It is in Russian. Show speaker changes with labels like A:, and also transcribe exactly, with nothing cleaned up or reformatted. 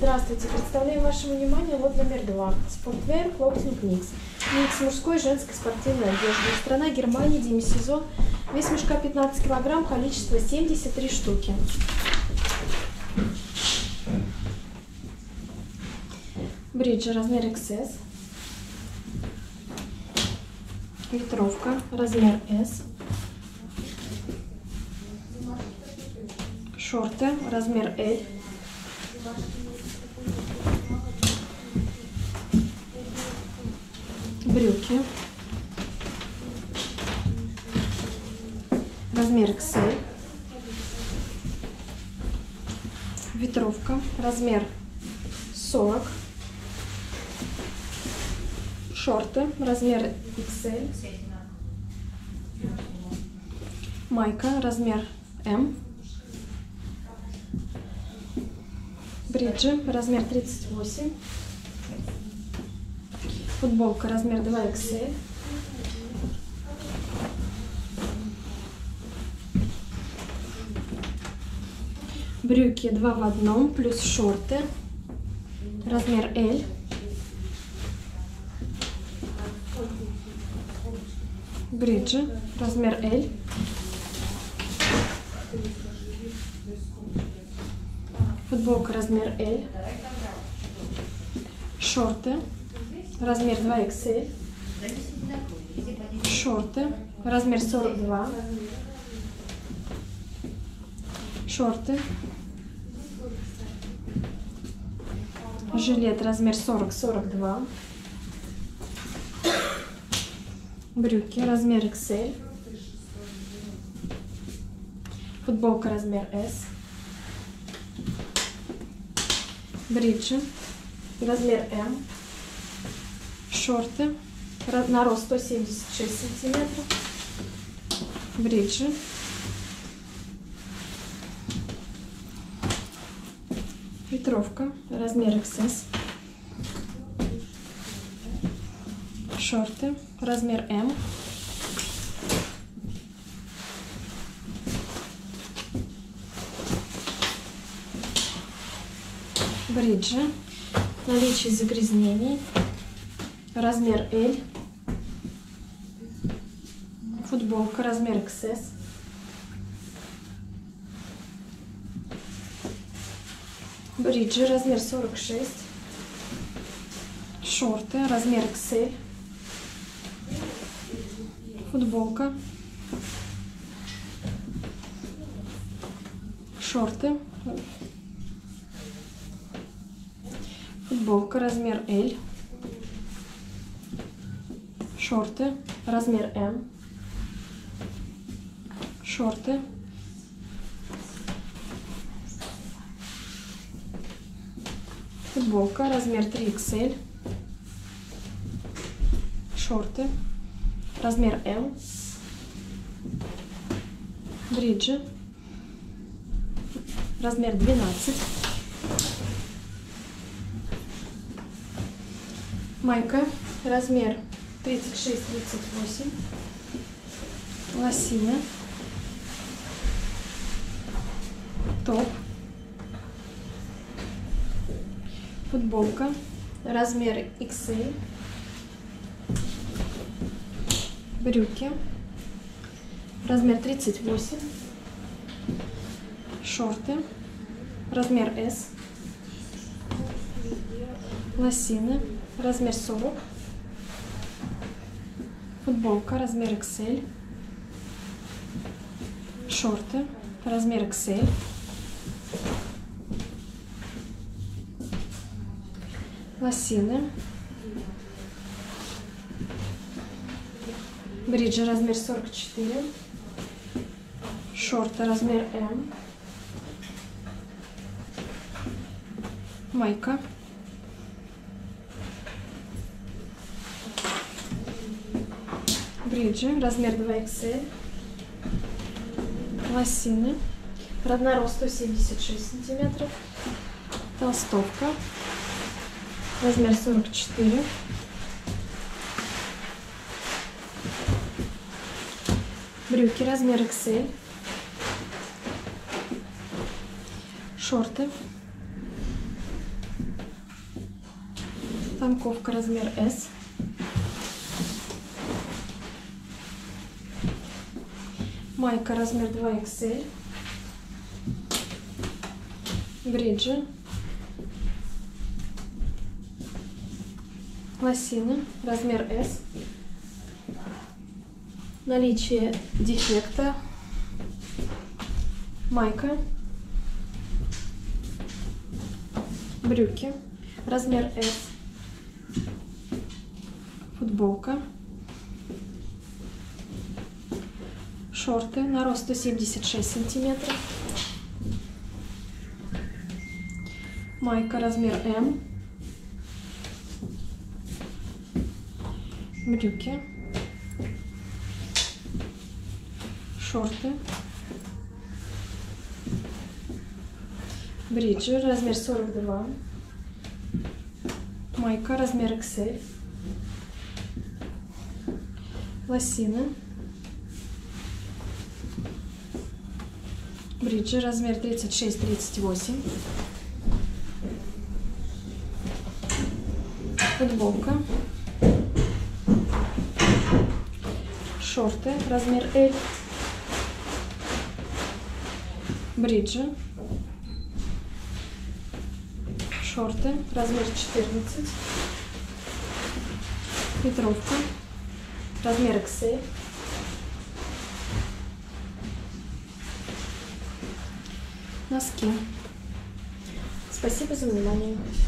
A: Здравствуйте, представляю вашему вниманию лот номер два. Спортвер Clothing Mix. Микс мужской и женской спортивной одежды. Страна Германия, демисезон. Вес мешка пятнадцать килограмм, количество семьдесят три штуки. Бриджи размер икс эс. Ветровка размер эс. Шорты размер эль. Брюки размер икс эль. Ветровка размер сорок. Шорты размер икс эль. Майка размер эм. Бриджи размер тридцать восемь. Футболка размер два икс эль. Брюки два в одном плюс шорты размер эль. Бриджи размер эль. Футболка размер эль. Шорты размер два икс эль. Шорты размер сорок два. Шорты. Жилет размер сорок сорок два. Брюки размер икс эль. Футболка размер эс. Бриджи размер эм. Шорты на рост сто семьдесят шесть сантиметров. Бриджи. Ветровка размер икс эс. Шорты размер эм. Бриджи. Наличие загрязнений. Размер эль. Футболка размер икс эс. Бриджи размер сорок шесть. Шорты размер икс эль. Футболка. Шорты. Футболка размер эль. Шорты размер эм. Шорты. Футболка размер три икс эль. Шорты размер эм. Бриджи размер двенадцать. Майка размер тридцать шесть тридцать восемь. Лосины. Топ. Футболка размер икс эль. Брюки размер тридцать восемь. Шорты размер эс. Лосины размер сорок. Футболка размер икс эль. Шорты размер икс эль. Лосины. Бриджи размер сорок четыре. Шорты размер эм. Майка. Бриджи размер два икс эль. Лосины. На рост сто семьдесят шесть сантиметров. Толстовка. Размер сорок четыре. Брюки размер икс эль. Шорты Танковка размер эс. Майка размер два икс эль. Бриджи. Лосины размер эс. Наличие дефекта. Майка. Брюки размер эс. Футболка. Шорты на рост сто семьдесят шесть сантиметров. Майка размер эм. Брюки. Шорты. Бриджи размер сорок два. Майка размер икс эль. Лосины. Бриджи размер тридцать шесть тридцать восемь. Футболка. Шорты размер эль. Бриджи. Шорты размер четырнадцать. Ветровка размер икс эль. Носки. Спасибо за внимание.